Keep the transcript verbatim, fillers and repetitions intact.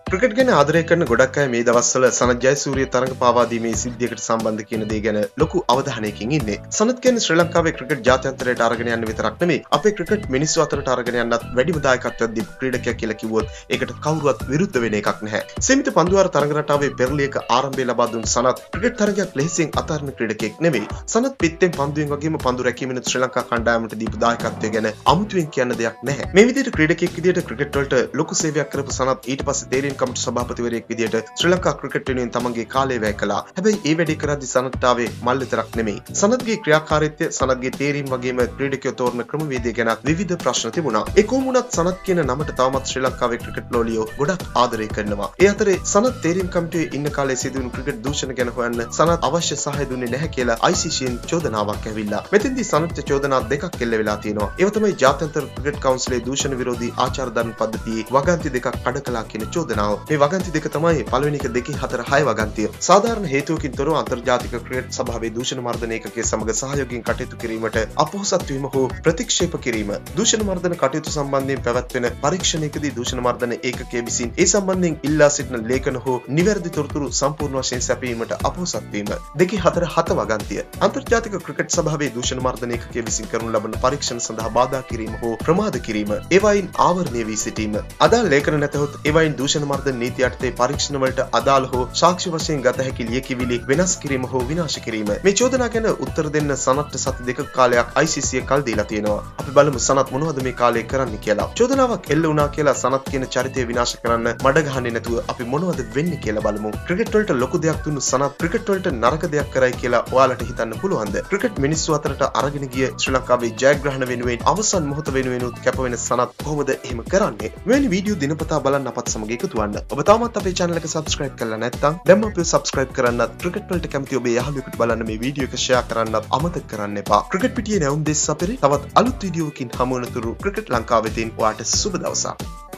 Cricket ගැන ආදරය කරන ගොඩක් අය මේ දවස්වල සනත් ජයසූරිය තරඟ පාවා දීමේ සිද්ධියකට සම්බන්ධ කියන දේ ගැන ලොකු අවධානයකින් ඉන්නේ. සනත් කියන්නේ ශ්‍රී ලංකාවේ ක්‍රිකට් ජාත්‍යන්තරයට අරගෙන යන්න විතරක් නෙමෙයි අපේ ක්‍රිකට් මිනිස්සු අතරට අරගෙන යන්නත් වැඩිම දායකත්වයක් දීපු ක්‍රීඩකයෙක් කියලා කිව්වොත් ඒකට කවුරුවත් විරුද්ධ වෙන එකක් නැහැ. සීමිත පන්දුවාර තරඟ රටාවේ පෙරලියක ආරම්භය ලබා දුන් සනත් ක්‍රිකට් තරඟයක් ලෙහෙසියෙන් අතාරින ක්‍රීඩකයෙක් නෙමෙයි. සනත් පිත්තෙන් පන්දුවෙන් වගේම පන්දු රැකීමෙන් ශ්‍රී ලංකා කණ්ඩායමට දීපු දායකත්වය ගැන අමුතුවෙන් කියන්න දෙයක් නැහැ. මේ විදිහට ක්‍රීඩකයෙක් විදිහට ක්‍රිකට් වලට ලොකු සේවයක් කරපු සනත් ඊට පස්සේ තේරීම් කමිටු සභාපතිවරයෙක් විදියට ශ්‍රී ලංකා ක්‍රිකට් වෙනුවෙන් තමන්ගේ කාලය වැය කළා. හැබැයි ඒ වැඩේ කරද්දී සනත් ආවේ මල් විතරක් නෙමෙයි. සනත්ගේ ක්‍රියාකාරීත්වය, සනත්ගේ තේරීම් වගේම ක්‍රීඩකයෝ තෝරන ක්‍රමවේදය ගැන විවිධ ප්‍රශ්න තිබුණා. ඒ කොහොම වුණත් සනත් කියන නමට තවමත් ශ්‍රී ලංකාවේ ක්‍රිකට් ලෝලියෝ ගොඩක් ආදරය කරනවා. ඒ අතරේ සනත් තේරීම් කමිටුවේ ඉන්න කාලේ සිදුවුණු ක්‍රිකට් දූෂණ ගැන හොයන්න සනත් අවශ්‍ය සහාය දුන්නේ නැහැ කියලා I C C යෙන් චෝදනාවක් ඇවිල්ලා. මෙතෙන්දී සනත්ට චෝදනා දෙකක් එල්ල වෙලා තියෙනවා. ඒව තමයි ජාත්‍යන්තර ක්‍රිකට් කවුන්සිලේ දූෂණ විරෝධී ආචාර ධර්ම පද්ධතියේ වගන්ති දෙකක් කඩ කළා කියන චෝදනාව. මේ වගන්ති දෙක තමයි පළවෙනි එක දෙකේ හතර හය වගන්තිය. සාධාරණ හේතුවකින් තොරව අන්තර්ජාතික ක්‍රිකට් සභාවේ දූෂණ මර්දන ඒකකයේ සමග සහයෝගයෙන් කටයුතු කිරීමට අපොහොසත් වීම හෝ ප්‍රතික්ෂේප කිරීම. දූෂණ මර්දන කටයුතු සම්බන්ධයෙන් පැවැත්වෙන පරීක්ෂණයකදී දූෂණ මර්දන ඒකකයේ විසින් ඒ සම්බන්ධයෙන් ඉල්ලා සිටින ලේඛන හෝ නිවැරදි තොරතුරු සම්පූර්ණ වශයෙන් සැපයීමට අපොහොසත් වීම. දෙකේ හතර හත වගන්තිය. අන්තර්ජාතික ක්‍රිකට් සභාවේ දූෂණ මර්දන ඒකකයේ විසින් කරනු ලබන පරීක්ෂණ සඳහා බාධා කිරීම හෝ ප්‍රමාද කිරීම. ඒවයින් ආවරණය වී සිටීම. අදාළ ලේඛන නැතහොත් ඒවයින් දූෂණ මර්දන නීති යටතේ පරීක්ෂණ වලට අදාළ හෝ සාක්ෂි වශයෙන් ගත හැකි ලියකියවිලි වෙනස් කිරීම හෝ විනාශ කිරීම. මේ චෝදනා ගැන උත්තර දෙන්න සනත්ට සති දෙකක කාලයක් I C C කල් දීලා තියෙනවා. අපි බලමු සනත් මොනවද මේ කාලේ කරන්න කියලා. චෝදනාවක් එල්ල වුණා කියලා සනත් කියන චරිතය විනාශ කරන්න මඩ ගහන්නේ නැතුව අපි මොනවද වෙන්නේ කියලා බලමු. ක්‍රිකට් වලට ලොකු දෙයක් දුන්නු සනත් ක්‍රිකට් වලට නරක දෙයක් කරයි කියලා ඔයාලට හිතන්න පුළුවන්ද? ක්‍රිකට් මිනිස්සු අතරට අරගෙන ගිය ශ්‍රී ලංකාවේ ජයග්‍රහණ වෙනුවෙන් අවසන් මොහොත වෙනුවෙන් කැප වෙන සනත් කොහොමද එහෙම කරන්නේ? මෙවැනි වීඩියෝ දිනපතා බලන්න අපත් සමග එකතු වන්න. ඔබ තාමත් අපේ channel එක subscribe කරලා නැත්නම් දැන්ම අපිව subscribe කරන්නත්, ක්‍රිකට් වලට කැමති ඔබේ යහළුවෙකුට බලන්න මේ වීඩියෝ එක share කරන්නත් අමතක කරන්න එපා. ක්‍රිකට් පිටියේ නැවුම් දෙස් අපරේ තවත් අලුත් වීඩියෝකින් හමු වෙනතුරු ක්‍රිකට් ලංකාවෙතින් ඔයාට සුබ දවසක්.